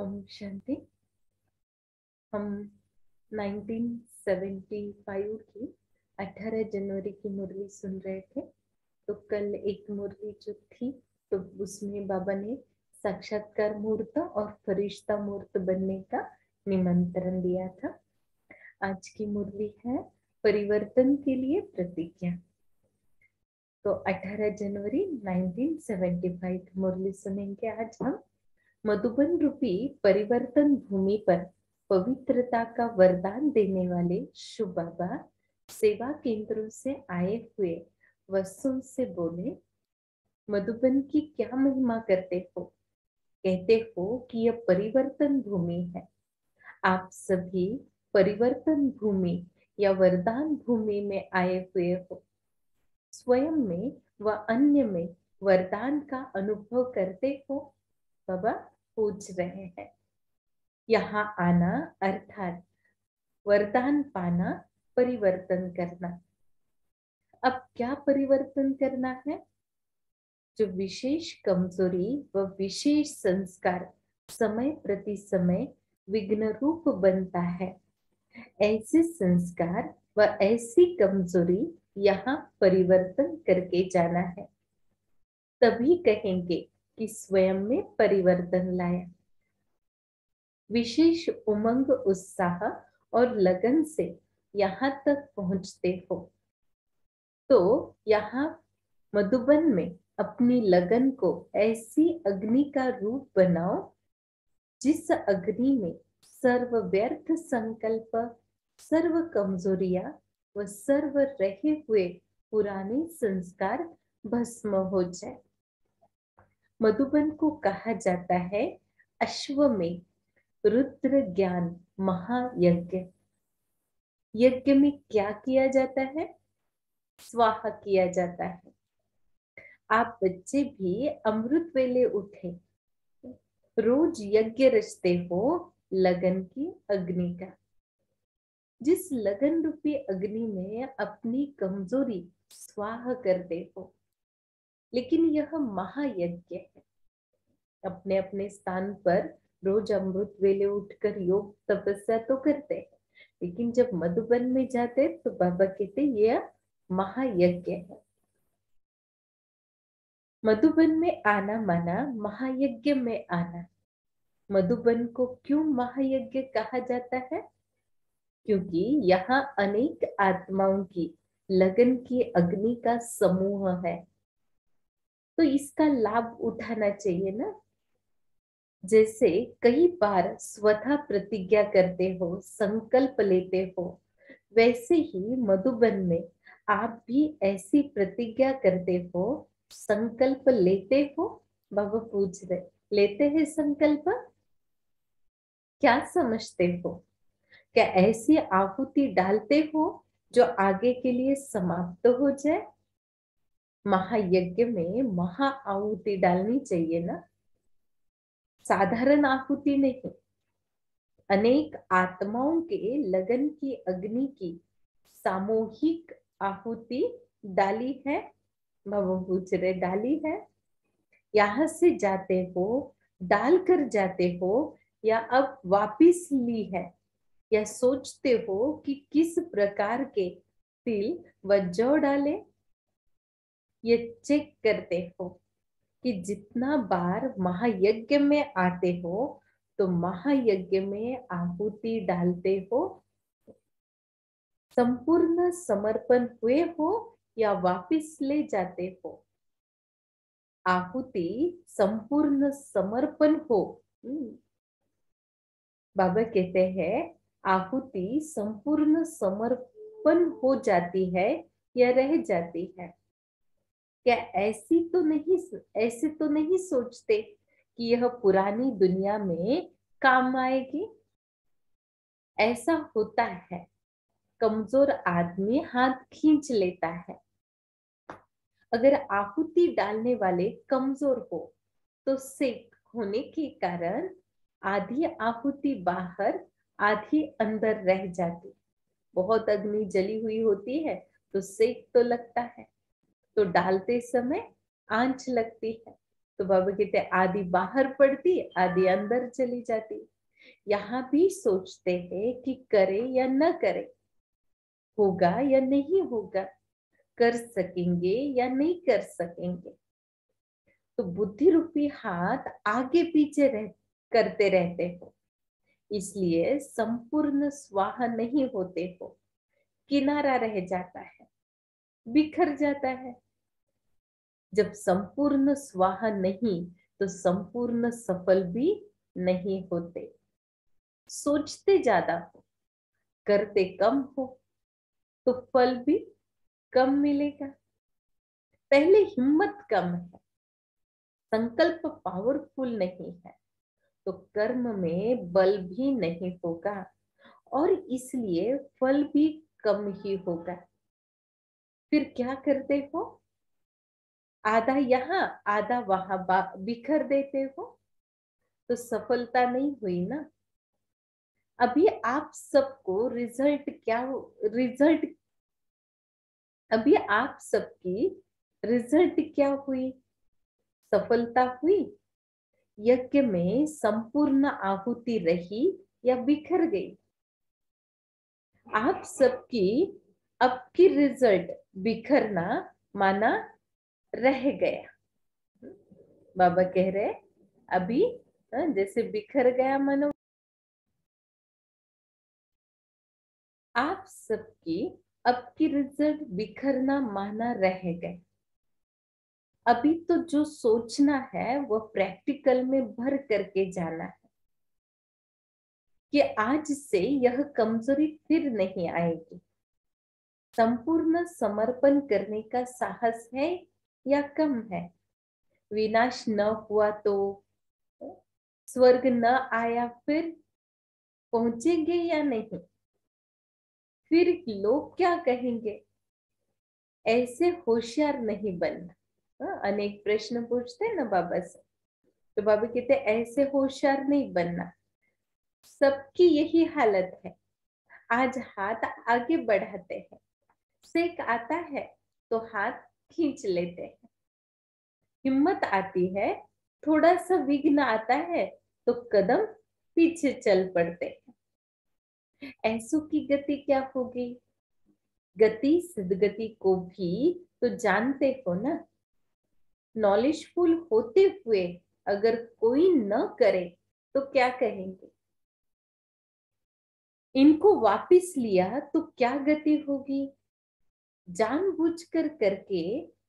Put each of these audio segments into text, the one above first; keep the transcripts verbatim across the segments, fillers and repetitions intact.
ओम शांति। हम nineteen seventy five की अठारह जनवरी की मुरली सुन रहे थे। तो कल एक मुरली जो थी तो उसमें बाबा ने साक्षात्कार मूर्त और फरिश्ता मूर्त बनने का निमंत्रण दिया था। आज की मुरली है परिवर्तन के लिए प्रतिज्ञा। तो अठारह जनवरी नाइनटीन सेवेंटी फाइव मुरली सुनेंगे आज हम। मधुबन रूपी परिवर्तन भूमि पर पवित्रता का वरदान देने वाले शुभ बाबा सेवा केंद्रों से आए हुए वत्सों से बोले, मधुबन की क्या महिमा करते हो। कहते हो कि यह परिवर्तन भूमि है। आप सभी परिवर्तन भूमि या वरदान भूमि में आए हुए हो। स्वयं में व अन्य में वरदान का अनुभव करते हो। बाबा पूछ रहे हैं, यहाँ आना अर्थात वरदान पाना, परिवर्तन करना। अब क्या परिवर्तन करना है? जो विशेष कमजोरी व विशेष संस्कार समय प्रति समय विघ्न रूप बनता है, ऐसे संस्कार व ऐसी कमजोरी यहाँ परिवर्तन करके जाना है। तभी कहेंगे कि स्वयं में परिवर्तन लाया। विशेष उमंग, उत्साह और लगन से यहाँ तक पहुंचते हो तो यहाँ मधुबन में अपनी लगन को ऐसी अग्नि का रूप बनाओ जिस अग्नि में सर्व व्यर्थ संकल्प, सर्व कमजोरियां व सर्व रहे हुए पुराने संस्कार भस्म हो जाए। मधुबन को कहा जाता है अश्वमेध रुद्र ज्ञान महायज्ञ। यज्ञ में क्या किया जाता है? स्वाहा किया जाता है। आप बच्चे भी अमृत वेले उठे, रोज यज्ञ रचते हो लगन की अग्नि का। जिस लगन रूपी अग्नि में अपनी कमजोरी स्वाहा करते हो, लेकिन यह महायज्ञ है। अपने अपने स्थान पर रोज अमृत वेले उठकर योग तपस्या तो करते हैं, लेकिन जब मधुबन में जाते तो बाबा कहते यह महायज्ञ है। मधुबन में आना माना महायज्ञ में आना। मधुबन को क्यों महायज्ञ कहा जाता है? क्योंकि यहाँ अनेक आत्माओं की लगन की अग्नि का समूह है, तो इसका लाभ उठाना चाहिए ना। जैसे कई बार स्वतः प्रतिज्ञा करते हो, संकल्प लेते हो, वैसे ही मधुबन में आप भी ऐसी प्रतिज्ञा करते हो, संकल्प लेते हो। बाबा पूछ रहे, लेते हैं संकल्प? क्या समझते हो? क्या ऐसी आहुति डालते हो जो आगे के लिए समाप्त हो जाए? महायज्ञ में महा आहुति डालनी चाहिए ना, साधारण आहुति नहीं। अनेक आत्माओं के लगन की अग्नि की सामूहिक आहुति डाली है। बाबा पूछ रहे, डाली है? यहां से जाते हो, डाल कर जाते हो, या अब वापिस ली है, या सोचते हो कि किस प्रकार के तिल व जौ डाले? ये चेक करते हो कि जितना बार महायज्ञ में आते हो तो महायज्ञ में आहुति डालते हो, संपूर्ण समर्पण हुए हो या वापिस ले जाते हो। आहुति संपूर्ण समर्पण हो। बाबा कहते हैं आहुति संपूर्ण समर्पण हो जाती है या रह जाती है। क्या ऐसी तो नहीं, ऐसे तो नहीं सोचते कि यह पुरानी दुनिया में काम आएगी? ऐसा होता है, कमजोर आदमी हाथ खींच लेता है। अगर आहुति डालने वाले कमजोर हो तो सेक होने के कारण आधी आहुति बाहर, आधी अंदर रह जाती। बहुत अग्नि जली हुई होती है तो सेक तो लगता है, तो डालते समय आंच लगती है, तो बाबा कहते आधी बाहर पड़ती, आधी अंदर चली जाती। यहाँ भी सोचते हैं कि करे या न करे, होगा या नहीं होगा, कर सकेंगे या नहीं कर सकेंगे। तो बुद्धि रूपी हाथ आगे पीछे रह करते रहते हो, इसलिए संपूर्ण स्वाहा नहीं होते हो, किनारा रह जाता है, बिखर जाता है। जब संपूर्ण स्वाहा नहीं तो संपूर्ण सफल भी नहीं होते। सोचते ज्यादा हो, करते कम हो, तो फल भी कम मिलेगा। पहले हिम्मत कम है, संकल्प पावरफुल नहीं है, तो कर्म में बल भी नहीं होगा और इसलिए फल भी कम ही होगा। फिर क्या करते हो? आधा यहाँ आधा वहां बिखर देते हो, तो सफलता नहीं हुई ना। अभी आप सबको रिजल्ट क्या रिजल्ट अभी आप सबकी रिजल्ट क्या हुई? सफलता हुई। यज्ञ में संपूर्ण आहुति रही या बिखर गई? आप सबकी अब की रिजल्ट बिखरना माना रह गया। बाबा कह रहे अभी जैसे बिखर गया मानो आप सबकी अब की रिजल्ट बिखरना माना रह गए। अभी तो जो सोचना है वो प्रैक्टिकल में भर करके जाना है कि आज से यह कमजोरी फिर नहीं आएगी। संपूर्ण समर्पण करने का साहस है या कम है? विनाश न हुआ तो स्वर्ग न आया फिर पहुंचेंगे या नहीं? फिर लोग क्या कहेंगे? ऐसे होशियार नहीं बनना। अनेक प्रश्न पूछते हैं ना बाबा से, तो बाबा कहते ऐसे होशियार नहीं बनना। सबकी यही हालत है। आज हाथ आगे बढ़ाते हैं, सेक आता है तो हाथ खींच लेते हैं। हिम्मत आती है, थोड़ा सा विघ्न आता है तो कदम पीछे चल पड़ते हैं। ऐसों की गति क्या होगी? गति सदगति को भी तो जानते हो ना। नॉलेजफुल होते हुए अगर कोई न करे तो क्या कहेंगे? इनको वापिस लिया तो क्या गति होगी? जानबूझकर करके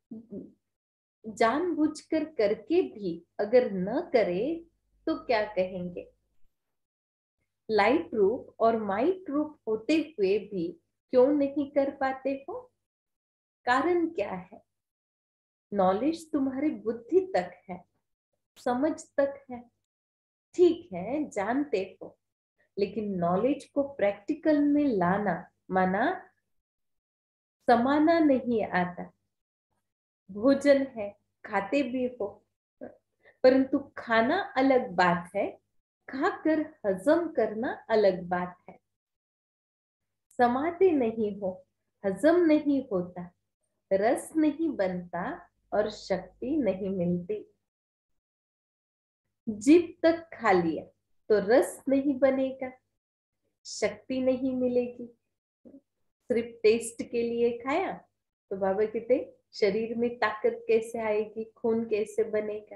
जानबूझकर करके भी अगर न करे तो क्या कहेंगे? लाइट रूप और माइट रूप होते हुए भी क्यों नहीं कर पाते हो? कारण क्या है? नॉलेज तुम्हारी बुद्धि तक है, समझ तक है, ठीक है, जानते हो, लेकिन नॉलेज को प्रैक्टिकल में लाना माना समाना नहीं आता। भोजन है, खाते भी हो, परंतु खाना अलग बात है, खाकर हजम करना अलग बात है। समाते नहीं हो, हजम नहीं होता, रस नहीं बनता और शक्ति नहीं मिलती। जीभ तक खा लिया तो रस नहीं बनेगा, शक्ति नहीं मिलेगी। सिर्फ टेस्ट के लिए खाया तो बाबा कहते शरीर में ताकत कैसे आएगी, खून कैसे बनेगा?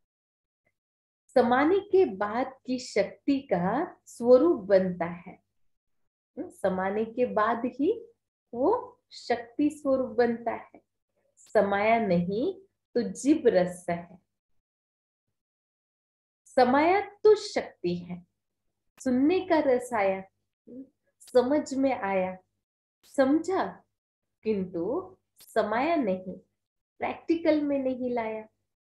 समाने के बाद की शक्ति का स्वरूप बनता है। समाने के बाद ही वो शक्ति स्वरूप बनता है। समाया नहीं तो जीव रस है, समाया तो शक्ति है। सुनने का रस आया, समझ में आया, समझा, किंतु समाया नहीं, प्रैक्टिकल में नहीं लाया।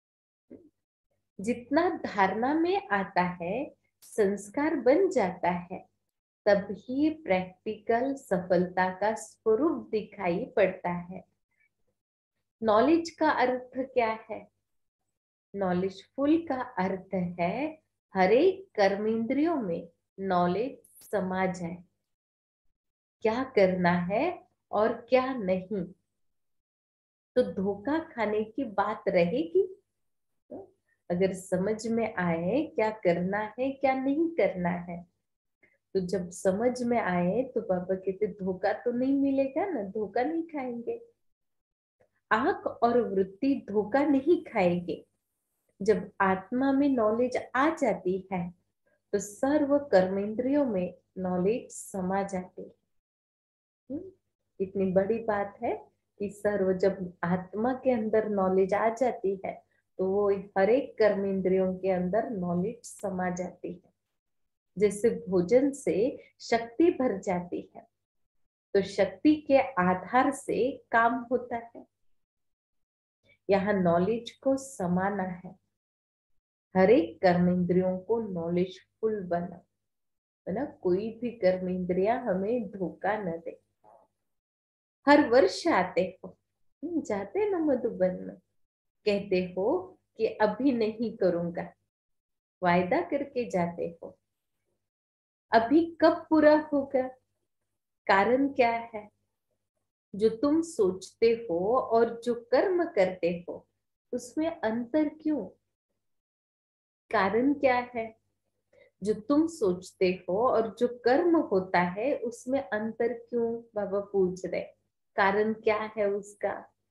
जितना धारणा में आता है, संस्कार बन जाता है, तभी प्रैक्टिकल सफलता का स्वरूप दिखाई पड़ता है। नॉलेज का अर्थ क्या है? नॉलेजफुल का अर्थ है हर एक कर्मेंद्रियों में नॉलेज समा जाए, क्या करना है और क्या नहीं। तो धोखा खाने की बात रहेगी? अगर समझ में आए क्या करना है क्या नहीं करना है, तो जब समझ में आए तो बाबा कहते धोखा तो नहीं मिलेगा ना, धोखा नहीं खाएंगे। आंख और वृत्ति धोखा नहीं खाएंगे। जब आत्मा में नॉलेज आ जाती है तो सर्व कर्मेंद्रियों में नॉलेज समा जाती है। हम्म, इतनी बड़ी बात है कि सर्व जब आत्मा के अंदर नॉलेज आ जाती है तो वो हर एक कर्मेंद्रियों के अंदर नॉलेज समा जाती है। जैसे भोजन से शक्ति भर जाती है तो शक्ति के आधार से काम होता है। यहाँ नॉलेज को समाना है, हर एक कर्मेंद्रियों को नॉलेजफुल बना, है ना। कोई भी कर्मेंद्रिया हमें धोखा न दे। हर वर्ष आते हो, जाते ना मधुबन में, कहते हो कि अभी नहीं करूंगा, वायदा करके जाते हो। अभी कब पूरा होगा? कारण क्या है? जो तुम सोचते हो और जो कर्म करते हो उसमें अंतर क्यों? कारण क्या है? जो तुम सोचते हो और जो कर्म होता है उसमें अंतर क्यों? बाबा पूछ रहे, कारण क्या है उसका?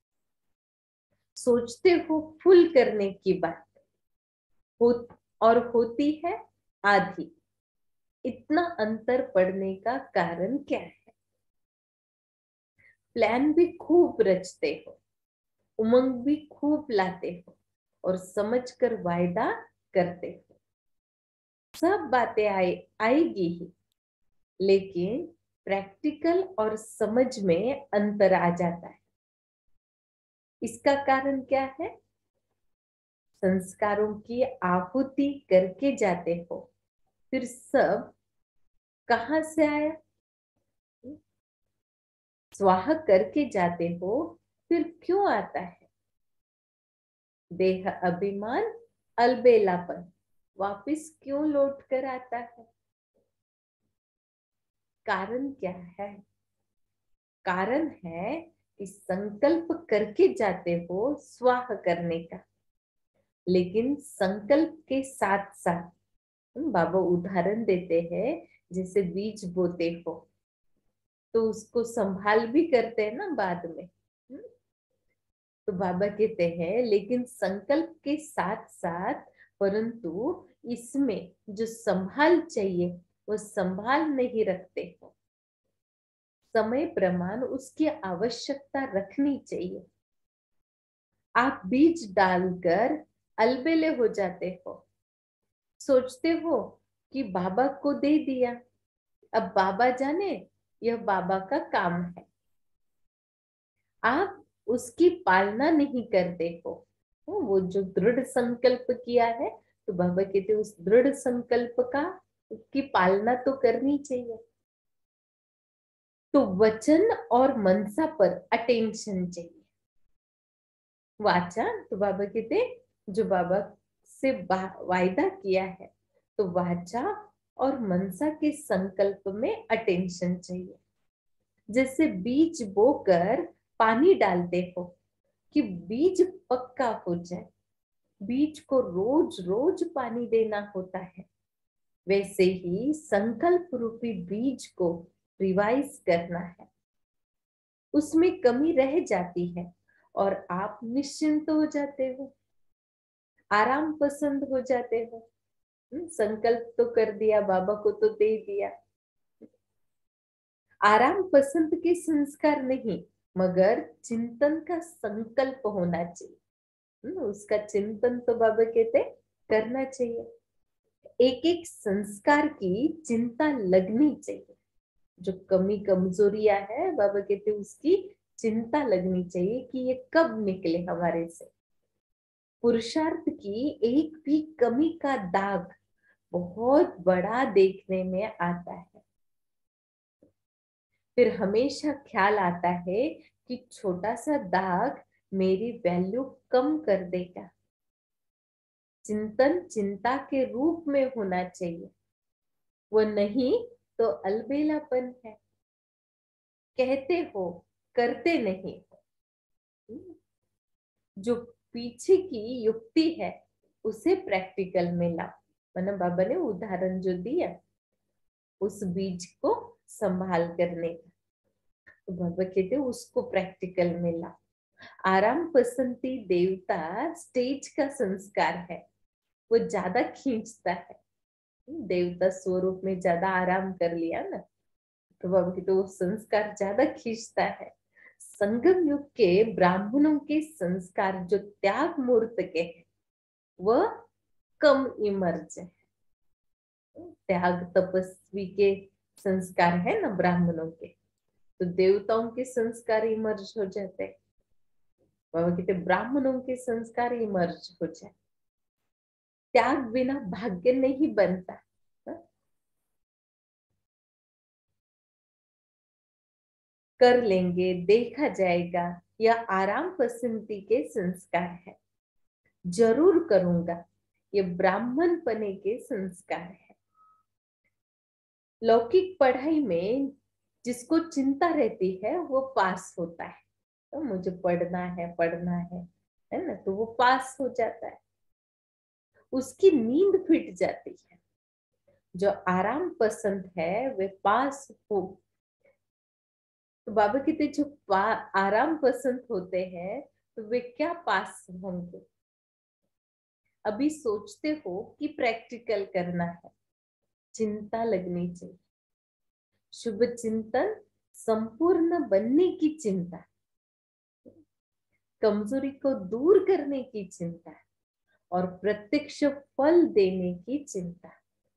सोचते हो फुल करने की बात हो और होती है आधी। इतना अंतर पड़ने का कारण क्या है? प्लान भी खूब रचते हो, उमंग भी खूब लाते हो और समझकर वायदा करते हो, सब बातें आए आएगी ही, लेकिन प्रैक्टिकल और समझ में अंतर आ जाता है। इसका कारण क्या है? संस्कारों की आहुति करके जाते हो, फिर सब कहां से आया? स्वाह करके जाते हो, फिर क्यों आता है? देह अभिमान अलबेलापन वापिस क्यों लौट कर आता है? कारण क्या है? कारण है कि संकल्प करके जाते हो स्वाह करने का, लेकिन संकल्प के साथ साथ बाबा उदाहरण देते हैं, जैसे बीज बोते हो तो उसको संभाल भी करते हैं ना बाद में। तो बाबा कहते हैं लेकिन संकल्प के साथ साथ, परंतु इसमें जो संभाल चाहिए वो संभाल नहीं रखते हो। समय प्रमाण उसकी आवश्यकता रखनी चाहिए। आप बीज डालकर अलबेले हो जाते हो, सोचते हो कि बाबा को दे दिया, अब बाबा जाने, यह बाबा का काम है। आप उसकी पालना नहीं करते हो। वो जो दृढ़ संकल्प किया है तो बाबा कहते उस दृढ़ संकल्प का की पालना तो करनी चाहिए। तो वचन और मनसा पर अटेंशन चाहिए। वाचा, तो बाबा कहते जो बाबा से वायदा किया है तो वाचा और मनसा के संकल्प में अटेंशन चाहिए। जैसे बीज बोकर पानी डालते हो कि बीज पक्का हो जाए, बीज को रोज रोज पानी देना होता है, वैसे ही संकल्प रूपी बीज को रिवाइज करना है। उसमें कमी रह जाती है और आप निश्चिंत हो जाते हो, आराम पसंद हो जाते हो। संकल्प तो कर दिया, बाबा को तो दे दिया। आराम पसंद के संस्कार नहीं, मगर चिंतन का संकल्प होना चाहिए। उसका चिंतन तो बाबा कहते करना चाहिए। एक एक संस्कार की चिंता लगनी चाहिए। जो कमी कमजोरियां है बाबा कहते उसकी चिंता लगनी चाहिए कि ये कब निकले हमारे से। पुरुषार्थ की एक भी कमी का दाग बहुत बड़ा देखने में आता है। फिर हमेशा ख्याल आता है कि छोटा सा दाग मेरी वैल्यू कम कर देगा। चिंतन चिंता के रूप में होना चाहिए, वो नहीं तो अलबेलापन है। कहते हो करते नहीं हो। जो पीछे की युक्ति है उसे प्रैक्टिकल में ला। मतलब बाबा ने उदाहरण जो दिया उस बीज को संभाल करने का, तो बाबा कहते उसको प्रैक्टिकल में ला। आराम पसंदी देवता स्टेज का संस्कार है, वो ज्यादा खींचता है। देवता स्वरूप में ज्यादा आराम कर लिया ना, तो बाबा कहते वो संस्कार ज्यादा खींचता है। संगम युग के ब्राह्मणों के संस्कार जो त्याग मूर्त के हैं वह कम इमर्ज है। त्याग तपस्वी के संस्कार है ना ब्राह्मणों के, तो देवताओं के संस्कार इमर्ज हो जाते हैं। बाबा कहते ब्राह्मणों के संस्कार इमर्ज हो जाए। त्याग बिना भाग्य नहीं बनता। हा? कर लेंगे देखा जाएगा, यह आराम पसंदी के संस्कार है। जरूर करूंगा, ये ब्राह्मण पने के संस्कार है। लौकिक पढ़ाई में जिसको चिंता रहती है वो पास होता है, तो मुझे पढ़ना है पढ़ना है है ना, तो वो पास हो जाता है, उसकी नींद फिट जाती है। जो आराम पसंद है वे पास हो। तो बाबा कहते जो आराम पसंद होते हैं तो वे क्या पास होंगे। अभी सोचते हो कि प्रैक्टिकल करना है, चिंता लगनी चाहिए। शुभ चिंतन संपूर्ण बनने की चिंता, कमजोरी को दूर करने की चिंता और प्रत्यक्ष फल देने की चिंता,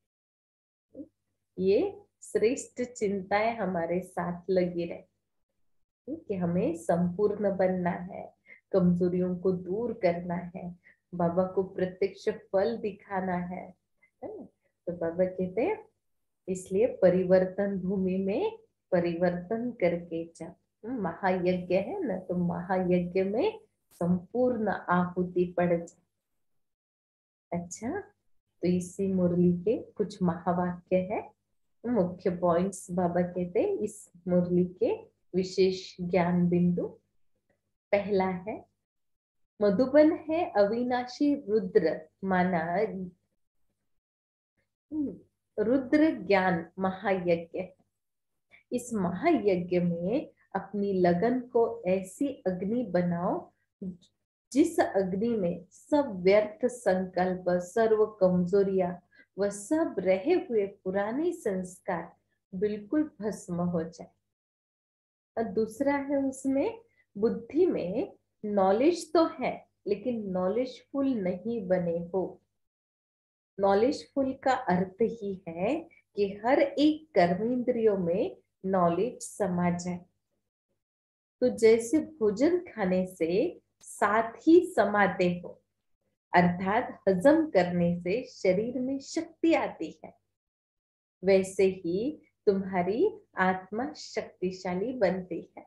ये श्रेष्ठ चिंताएं हमारे साथ लगी रहे कि हमें संपूर्ण बनना है, कमजोरियों को दूर करना है, बाबा को प्रत्यक्ष फल दिखाना है, है ना। तो बाबा कहते हैं इसलिए परिवर्तन भूमि में परिवर्तन करके जाओ। महायज्ञ है ना, तो महायज्ञ में संपूर्ण आहुति पड़ जाए। अच्छा, तो इसी मुरली के कुछ महावाक्य है, मुख्य पॉइंट्स बाबा कहते हैं इस मुरली के विशेष ज्ञान बिंदु। पहला है मधुबन है अविनाशी रुद्र माना, रुद्र ज्ञान महायज्ञ है। इस महायज्ञ में अपनी लगन को ऐसी अग्नि बनाओ जिस अग्नि में सब व्यर्थ संकल्प, सर्व कमजोरियां व सब रहे हुए पुराने संस्कार बिल्कुल भस्म हो जाए। और दूसरा है उसमें बुद्धि में नॉलेज तो है लेकिन नॉलेजफुल नहीं बने हो। नॉलेजफुल का अर्थ ही है कि हर एक कर्मेंद्रियों में नॉलेज समा जाए। तो जैसे भोजन खाने से साथ ही समाते हो, अर्थात हजम करने से शरीर में शक्ति आती है, वैसे ही तुम्हारी आत्मा शक्तिशाली बनती है।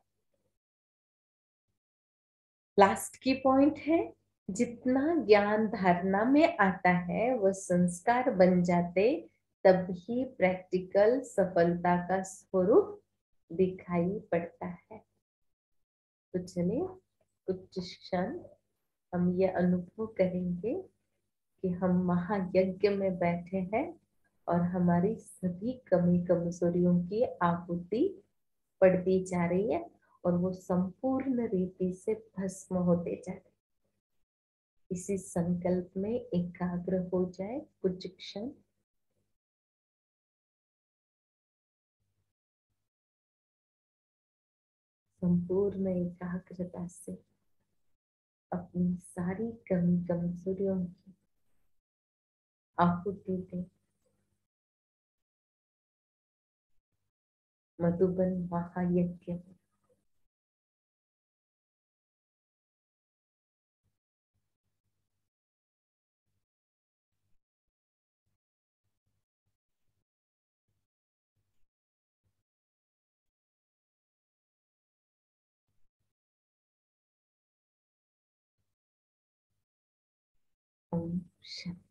लास्ट की पॉइंट है जितना ज्ञान धारणा में आता है वह संस्कार बन जाते, तभी प्रैक्टिकल सफलता का स्वरूप दिखाई पड़ता है। तो चलिए कुछ क्षण हम ये अनुभव करेंगे कि हम महायज्ञ में बैठे हैं और हमारी सभी कमी कमजोरियों की आहुति पड़ती जा रही है और वो संपूर्ण रीति से भस्म होते जा रहे। इसी संकल्प में एकाग्र हो जाए कुछ क्षण। संपूर्ण एकाग्रता से अपनी सारी कमी कमजोरियों की आहुति दें मधुबन महायज्ञ में। ओम शांति।